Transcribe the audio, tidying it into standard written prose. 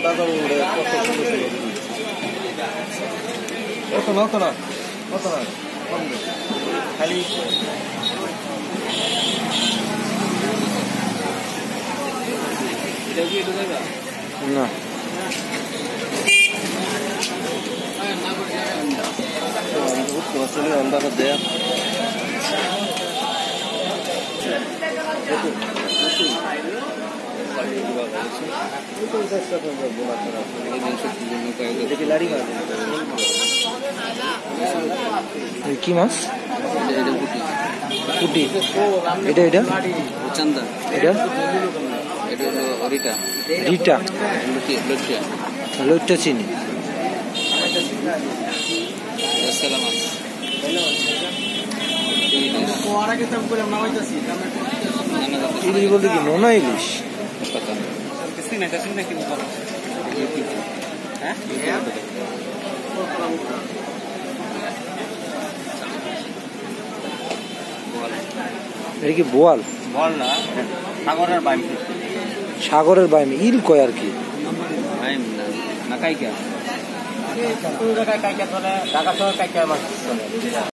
খালি না अंदाज दे কি মাছ পুটি এটা এটা চান্দা এটা এটা হলো রিটা রিটা লইটা চিনি সালামাত ইলিশ বলতে কি নোনা ইলিশ এটা কি বোয়াল বল না সাগরের বাইম সাগরের বাইম ইল কয় আর কি বাইম না কাইকা ঢাকা শহর কাইকা মাছ